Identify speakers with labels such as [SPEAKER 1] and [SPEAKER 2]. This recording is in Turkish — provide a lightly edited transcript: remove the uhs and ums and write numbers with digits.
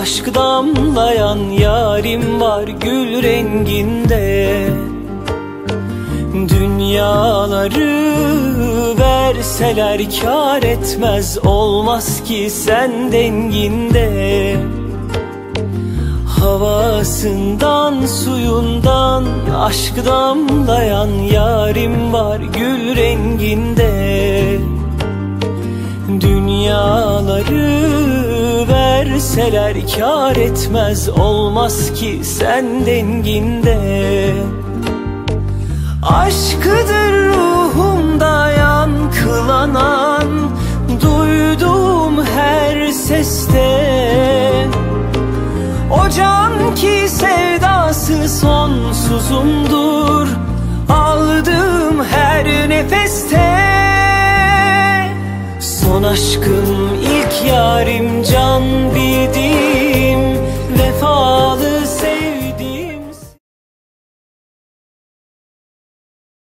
[SPEAKER 1] aşk damlayan yarim var gül renginde. Dünyaları verseler kâr etmez, olmaz ki sen denginde. Havasından suyundan aşk damlayan yarim var gül renginde. Dünyaları verseler kâr etmez, olmaz ki sen denginde. Aşkıdır ruhumda yankılanan, duyduğum her seste. O can ki sevdası sonsuzumdur, aldığım her nefeste. Son aşkım ilk yarim can